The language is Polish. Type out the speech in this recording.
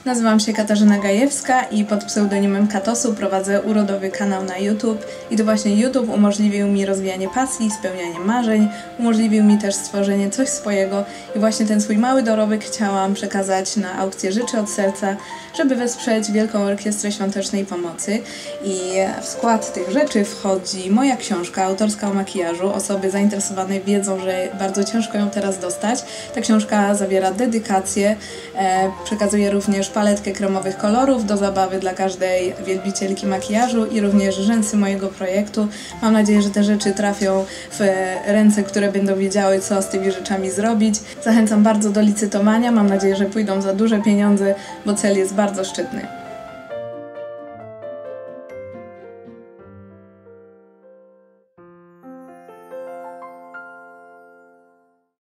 Nazywam się Katarzyna Gajewska i pod pseudonimem Katosu prowadzę urodowy kanał na YouTube. I to właśnie YouTube umożliwił mi rozwijanie pasji, spełnianie marzeń, umożliwił mi też stworzenie coś swojego i właśnie ten swój mały dorobek chciałam przekazać na aukcję Rzeczy od Serca, żeby wesprzeć Wielką Orkiestrę Świątecznej Pomocy. I w skład tych rzeczy wchodzi moja książka autorska o makijażu. Osoby zainteresowane wiedzą, że bardzo ciężko ją teraz dostać. Ta książka zawiera dedykację, przekazuje również paletkę kremowych kolorów do zabawy dla każdej wielbicielki makijażu i również rzęsy mojego projektu. Mam nadzieję, że te rzeczy trafią w ręce, które będą wiedziały, co z tymi rzeczami zrobić. Zachęcam bardzo do licytowania. Mam nadzieję, że pójdą za duże pieniądze, bo cel jest bardzo szczytny.